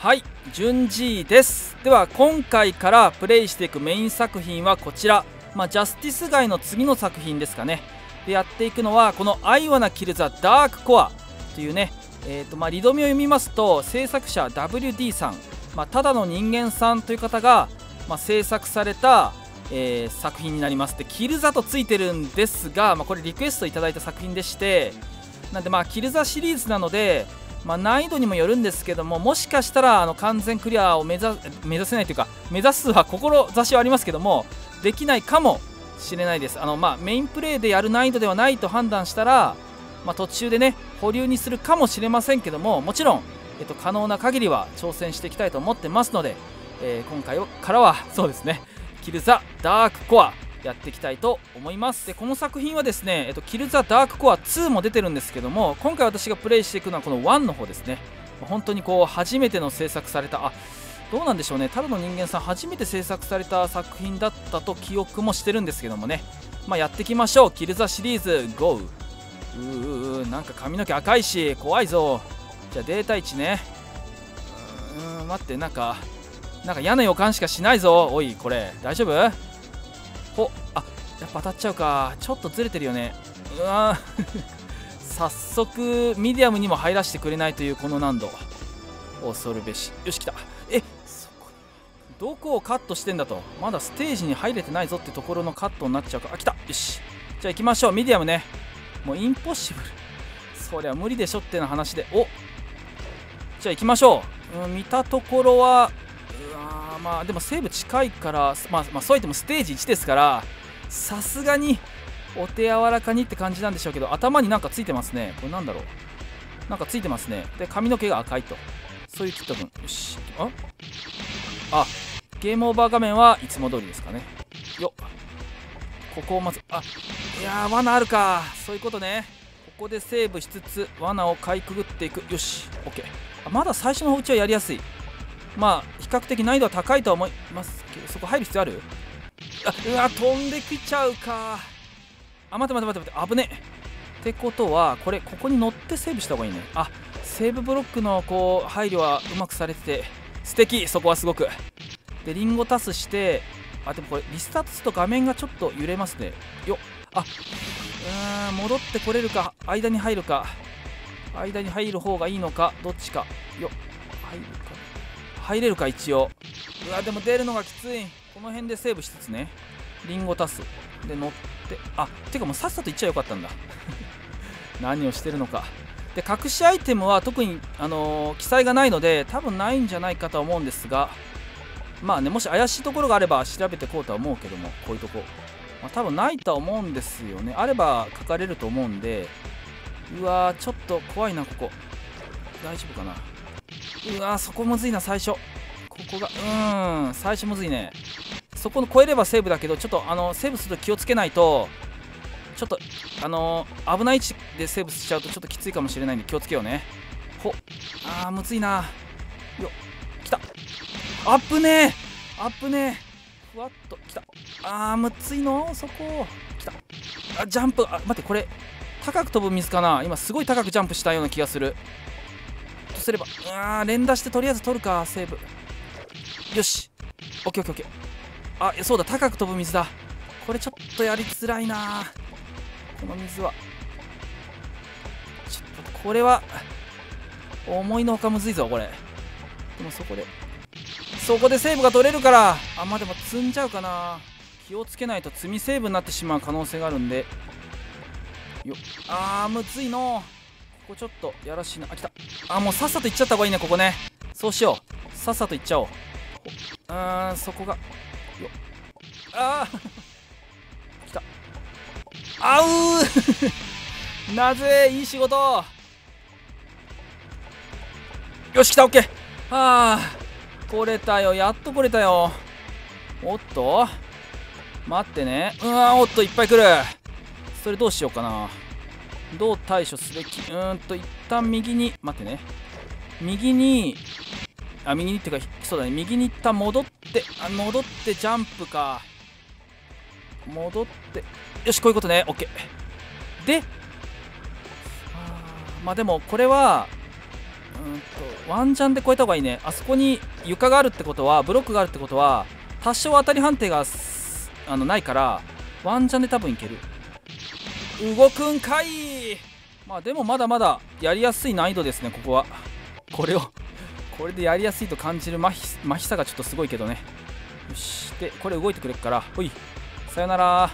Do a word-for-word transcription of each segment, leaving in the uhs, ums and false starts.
はい、順次です。では今回からプレイしていくメイン作品はこちら、まあ、ジャスティス街の次の作品ですかね。でやっていくのはこの「I Wanna Kill the Dark Core」というね、えーとまあ、リドミを読みますと制作者 ダブリューディー さん、まあ、ただの人間さんという方が、まあ、制作された、えー、作品になります。でキルザとついてるんですが、まあ、これリクエストいただいた作品でして、なんでまあキルザシリーズなので、まあ、難易度にもよるんですけども、もしかしたらあの完全クリアを目指目指せないというか、目指すは志はありますけどもできないかもしれないです。あの、まあ、メインプレイでやる難易度ではないと判断したら、まあ、途中でね保留にするかもしれませんけども、もちろん、えっと、可能な限りは挑戦していきたいと思ってますので、えー、今回からはそうですね、キルザダークコアやっていきたいと思います。でこの作品はですね、えっと、キルザダークコアツーも出てるんですけども、今回私がプレイしていくのはこのワンの方ですね。本当にこう初めての制作された、あどうなんでしょうね、ただの人間さん初めて制作された作品だったと記憶もしてるんですけどもね、まあ、やっていきましょう。キルザシリーズ ゴー。 うーうーなんか髪の毛赤いし怖いぞ。じゃあデータいちね。うーん待って、なんかなんか嫌な予感しかしないぞ。おいこれ大丈夫？ほあやっぱ当たっちゃうか。ちょっとずれてるよね。うわ早速ミディアムにも入らせてくれないというこの難度、恐るべし。よし来た。えそこどこをカットしてんだと、まだステージに入れてないぞってところのカットになっちゃうか。あ来た。よしじゃあ行きましょう。ミディアムね。もうインポッシブルそりゃ無理でしょっての話で。おじゃあ行きましょう。うん、見たところはうわまあでもセーブ近いから、まあ、まあそう言ってもステージいちですからさすがにお手柔らかにって感じなんでしょうけど、頭になんかついてますね。これなんだろう、なんかついてますね。で髪の毛が赤いと、そういうキット分。よしああゲームオーバー画面はいつも通りですかね。よっここをまず、あいやー罠あるか、そういうことね。ここでセーブしつつ罠をかいくぐっていく。よし OK。 あまだ最初のうちはやりやすい。まあ比較的難易度は高いとは思いますけど、そこ入る必要ある？あうわ飛んできちゃうか。あ待って待って待って待って、危ねえ。ってことはこれここに乗ってセーブした方がいいね。あセーブブロックのこう配慮はうまくされてて素敵。そこはすごく。でリンゴタスして、あでもこれリスタートすると画面がちょっと揺れますね。よっあうーん戻ってこれるか、間に入るか、間に入る方がいいのかどっちか。よっ入るか、入れるか一応。うわでも出るのがきつい。この辺でセーブしつつね、リンゴタスで乗って、あてかもうさっさと行っちゃよかったんだ何をしてるのか。で隠しアイテムは特に、あのー記載がないので多分ないんじゃないかとは思うんですが、まあねもし怪しいところがあれば調べてこうとは思うけども、こういうとこ、まあ、多分ないとは思うんですよね。あれば書かれると思うんで。うわーちょっと怖いなここ。大丈夫かな。うわーそこむずいな最初。ここがうーん最初むずいね。そこの超えればセーブだけど、ちょっとあのセーブすると気をつけないと、ちょっとあのー、危ない位置でセーブしちゃうとちょっときついかもしれないんで気をつけようね。ほあーむずいな。よっきた。アップねーアップねーふわっときた。あーむずいのそこきた。あジャンプ、あ待ってこれ高く飛ぶ水かな。今すごい高くジャンプしたような気がするとすれば、うわー連打してとりあえず取るかセーブ。よしオッケーオッケーオッケー。あそうだ高く飛ぶ水だ。これちょっとやりづらいなこの水は。ちょっとこれは思いのほかむずいぞこれ。でもそこでそこでセーブが取れるから、あまあでも積んじゃうかな。気をつけないと積みセーブになってしまう可能性があるんで。よあーむずいのここちょっとやらしいな。あ来た。あもうさっさといっちゃった方がいいねここね。そうしようさっさといっちゃおう。うーんそこがよあー来た。あうーなぜいい仕事。よし来たオッケー。あー来れたよ、やっと来れたよ。おっと待ってね。うわーおっといっぱい来る。それどうしようかな。どう対処すべき。うーんと一旦右に待ってね。右にあ右にっていうかそうだね、右に一旦戻って、あ戻ってジャンプか。戻ってよしこういうことね。 OK であまあでもこれはうんとワンチャンで越えた方がいいね。あそこに床があるってことは、ブロックがあるってことは、多少当たり判定があのないから、ワンチャンで多分いける。動くんかい。まあでもまだまだやりやすい難易度ですね、ここは。これをこれでやりやすいと感じる麻痺麻痺さがちょっとすごいけどね。よし、でこれ動いてくれっから、ほい、さよなら。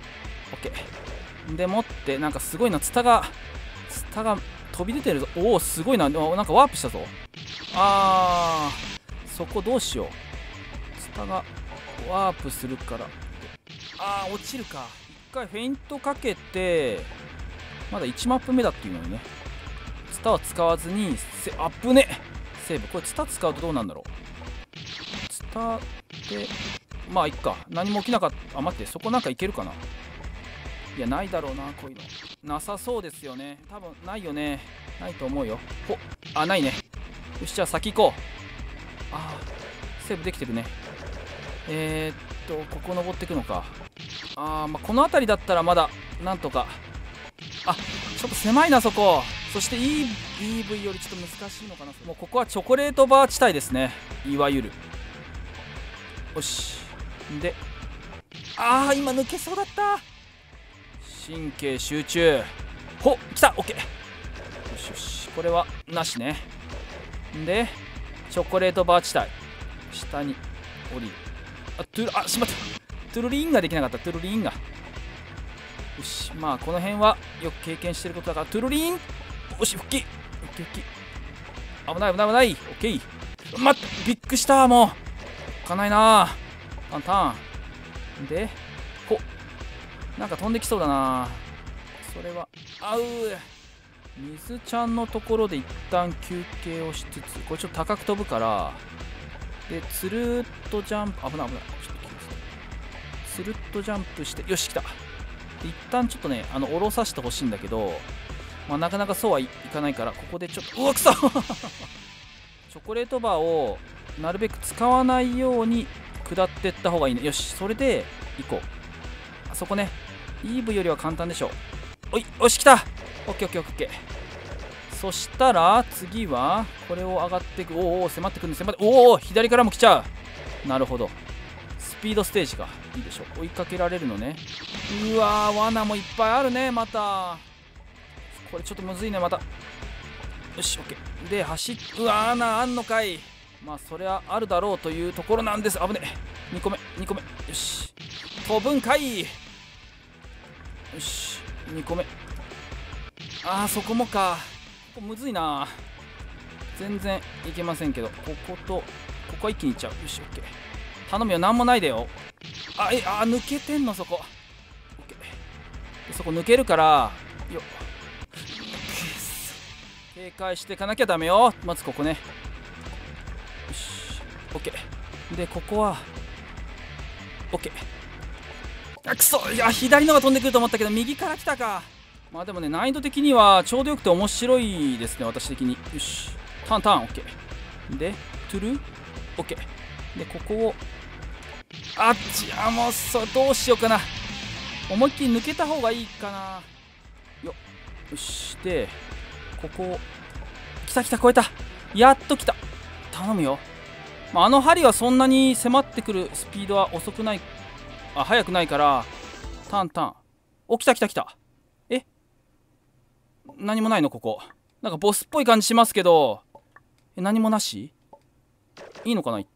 OK でもって、なんかすごいな、ツタがツタが飛び出てるぞ。おお、すごいな。なんかワープしたぞ。あー、そこどうしよう。ツタがワープするから、あー、落ちるか。一回フェイントかけて、まだいちマップ目だっていうのにね、ツタは使わずにせアップねセーブ。これツタ使うとどうなんだろう。ツタでまあいっか、何も起きなかった。あ、待って、そこなんかいけるかな。いや、ないだろうな、こういうのなさそうですよね。多分ないよね。ないと思うよ。ほあ、ないね。よし、じゃあ先行こう。あー、セーブできてるね。えー、っとここ登っていくのか。あー、まあ、この辺りだったらまだなんとか。あ、ちょっと狭いなそこ。そして イーブイ よりちょっと難しいのかな。もうここはチョコレートバー地帯ですね、いわゆる。よし、で、あー、今抜けそうだった。神経集中。ほっ、来た。 OK。 よしよし、これはなしね。でチョコレートバー地帯、下に降りる。あ、トゥル、あ、しまった。トゥルリンができなかった。トゥルリンが。よし、まあこの辺はよく経験してることだから、トゥルリン。よし、復帰。復帰復帰。危ない危ない危ない。オッケー。待って、びっくりした。もう開かないな。タンタンで、ほっ、なんか飛んできそうだな。それはあう。水ちゃんのところで一旦休憩をしつつ、これちょっと高く飛ぶから、でつるっとジャンプ、危ない危ない、ちょっと気をつけて、つるっとジャンプして、よし来た。で一旦ちょっとね、あの下ろさせてほしいんだけど、まあ、なかなかそうはいかないから、ここでちょっと、うわくそチョコレートバーをなるべく使わないように下っていった方がいいね。よし、それで行こう。あそこね、イーブよりは簡単でしょ。おい、よし来た。オッケーオッケーオッケー。そしたら次はこれを上がっていく。おお、迫ってくるんです。迫って、おお、左からも来ちゃう。なるほど、スピードステージがいいでしょ。追いかけられるのね。うわー、罠もいっぱいあるね。またこれちょっとむずいね。またよし、オッケーで走っ、うわー、穴あんのかい。まあそれはあるだろうというところなんです。危ねえ。にこめにこめ、よし、飛ぶんかい。よし、にこめ。あー、そこもか。ここむずいな。全然いけませんけど、こことここは一気にいっちゃう。よし、オッケー。頼むよ、なんもないでよ。あ、え、あ、抜けてんのそこ。オッケー。でそこ抜けるからよっ、警戒していかなきゃダメよ。まずここね。よし、オッケー。でここはオッケー。あ、くそ、いや左のが飛んでくると思ったけど右から来たか。まあでもね、難易度的にはちょうどよくて面白いですね、私的に。よし、ターンターン、オッケー。でトゥルオッケー。でここをあっち、あ、もうそう、どうしようかな。思いっきり抜けた方がいいかな。よよし、でここを来た来た、越えた。やっと来た。頼むよ。まあ、あの針はそんなに迫ってくるスピードは遅くない、あ、速くないから、ターンターン。お、来た来た来た。え、何もないのここ。なんかボスっぽい感じしますけど、え、何もなし？いいのかな言って。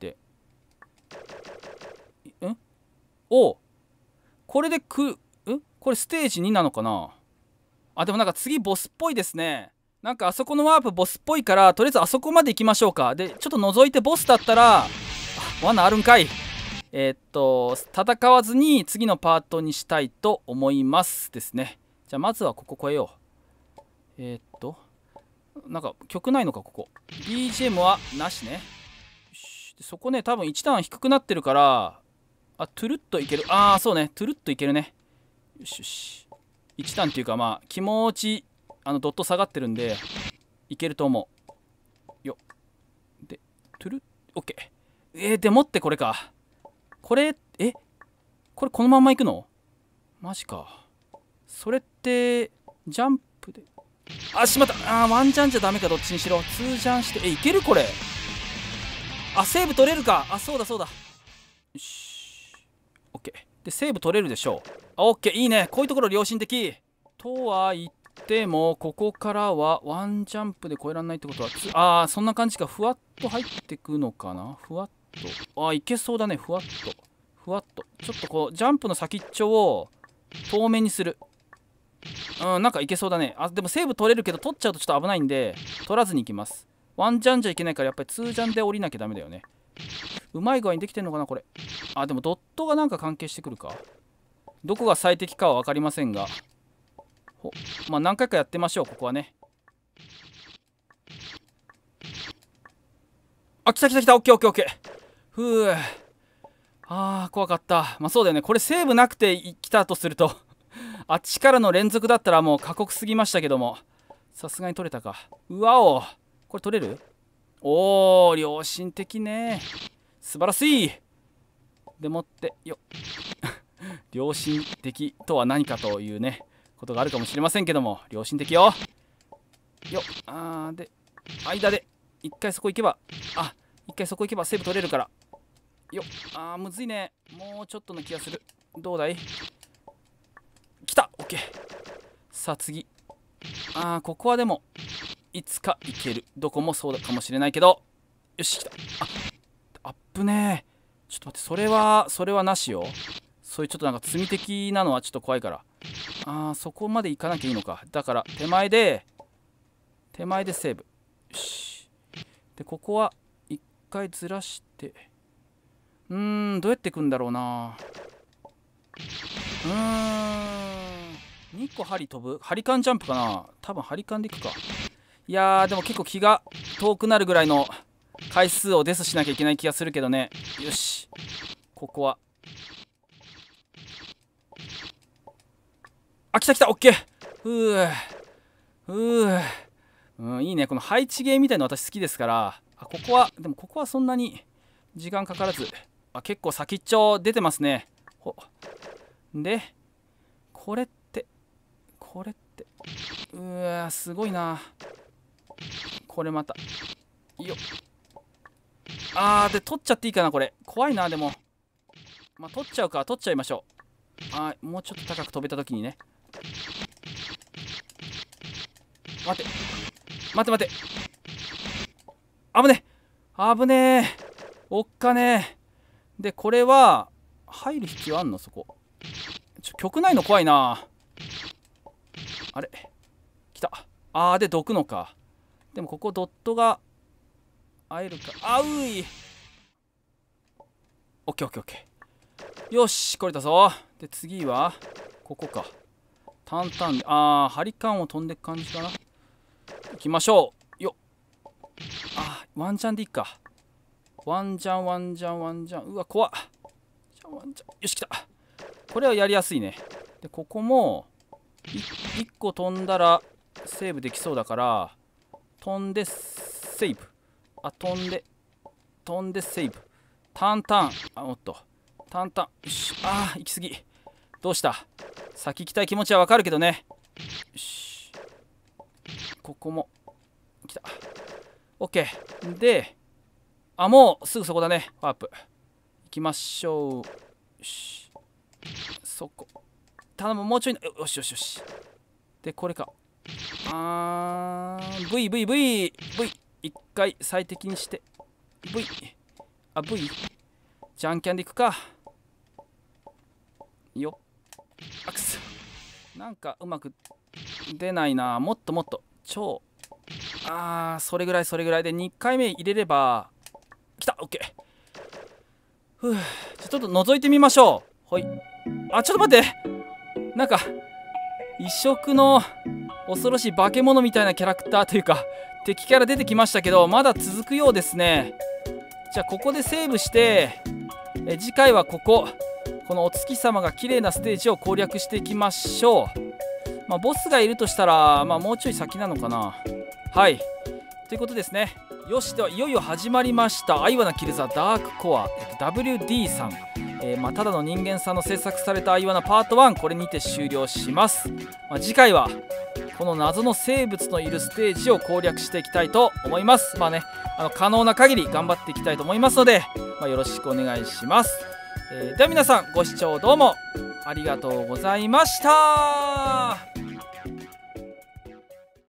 んお、これでく、んこれステージになのかな。あ、でもなんか次ボスっぽいですね。なんかあそこのワープボスっぽいから、とりあえずあそこまで行きましょうか。でちょっと覗いてボスだったら、あ、罠あるんかい。えー、っと戦わずに次のパートにしたいと思いますですね。じゃあまずはここ越えよう。えー、っとなんか曲ないのかここ。 ビージーエム はなしね。よし、でそこね、多分いち段低くなってるから、あ、トゥルッといける。ああ、そうね、トゥルッといけるね。よしよし、いち段っていうか、まあ気持ちあのドット下がってるんでいけると思うよ。でトゥルッ、オッケー。えー、でもってこれか。これ、え、これこのまま行くの？マジか。それってジャンプであ、しまった。あー、ワンジャンじゃダメか。どっちにしろツージャンして。え、いけるこれ。あ、セーブ取れるか。あ、そうだそうだ。よし、 OK でセーブ取れるでしょう。あ、 OK、 いいね。こういうところ良心的とは言っても、ここからはワンジャンプで越えられないってことは、あー、そんな感じか。ふわっと入ってくのかな。ふわっと、あー、いけそうだね。ふわっとふわっと、ちょっとこうジャンプの先っちょを遠めにする。うん、なんかいけそうだね。あ、でもセーブ取れるけど、取っちゃうとちょっと危ないんで取らずにいきます。ワンジャンじゃいけないから、やっぱりツージャンで降りなきゃダメだよね。うまい具合にできてんのかなこれ。あ、でもドットがなんか関係してくるか。どこが最適かは分かりませんが、ほ、まあ何回かやってましょう。ここはね。あ、来た来た来た。オッケーオッケーオッケー。ふう、あー、怖かった。まあそうだよね。これセーブなくて来たとするとあっちからの連続だったらもう過酷すぎましたけども、さすがに取れたか。うわお、これ取れる？おー、良心的ね。素晴らしい。でもってよ良心的とは何かというねことがあるかもしれませんけども、良心的よ。よっ、あーで間で一回そこ行けば、あ、一回そこ行けばセーブ取れるからよっ。あー、むずいね。もうちょっとの気がする。どうだい？来た。 OK。 さあ次。あー、ここはでもいつかいける。どこもそうかもしれないけど、よし来た。あ、アップね。ちょっと待って、それはそれはなしよ。そういうちょっとなんか罪的なのはちょっと怖いから。あー、そこまで行かなきゃいいのか。だから手前で手前でセーブ。よし。でここは一回ずらして、うーん、どうやっていくんだろうな。うーん、にこ針飛ぶ？ハリカンジャンプかな。多分ハリカンでいくか。いやー、でも結構気が遠くなるぐらいの回数をデスしなきゃいけない気がするけどね。よし、ここは、あ、来た来た。オッケー。ふうふう、うん、いいね。この配置ゲーみたいなの私好きですから。あ、ここはでもここはそんなに時間かからず、あ、結構先っちょ出てますね。ほでこれってこれってうわ、すごいな。これまたよっ、あー、で取っちゃっていいかな。これ怖いな。でもまあ取っちゃうか。取っちゃいましょう。あー、もうちょっと高く飛べた時にね。待て待て待て、危ねえ危ねえ、おっかねえ。でこれは入る必要あんの？そこちょ曲ないの怖いな。あれ来た。あー、でどくのか。でもここドットが会えるか。あうい、オッケーオッケーオッケー。よし、これだぞ。で次はここか。淡々で、あー、ハリカンを飛んでいく感じかな。行きましょうよっ。あー、ワンチャンでいいか。ワンチャンワンチャンワンチャン、うわ怖っ。ワンチャン、よし来た。これはやりやすいね。でここもいっこ飛んだらセーブできそうだから、飛んでセーブ、あ、飛んで飛んでセーブ、タンタン、あ、おっとタンタン、よし、あー、行き過ぎ。どうした、先行きたい気持ちはわかるけどね。よし、ここも来た。 OK で、あ、もうすぐそこだね。ワープ行きましょう。よし、そこ頼む、もうちょい。よしよしよし。でこれか。あー、 VVVV 一回最適にして V、 あ V ジャンキャンでいくかよっ。アクスなんかうまく出ないな。もっともっと超、あー、それぐらいそれぐらいでにかいめ入れれば。きた OK。 ふう、ちょっと覗いてみましょう。ほい。あ、ちょっと待って、なんか異色の恐ろしい化け物みたいなキャラクターというか敵キャラ出てきましたけど、まだ続くようですね。じゃあここでセーブして、え次回はこここのお月様が綺麗なステージを攻略していきましょう。まあボスがいるとしたら、まあ、もうちょい先なのかな。はいということですね。よし、ではいよいよ始まりました「アイワナキルザダークコア」ダブリューディー さん、えーまあ、ただの人間さんの制作されたアイワナパートワン、これにて終了します。まあ、次回はこの謎の生物のいるステージを攻略していきたいと思います。まあね、あの可能な限り頑張っていきたいと思いますので、まあ、よろしくお願いします。えー、では皆さんご視聴どうもありがとうございました。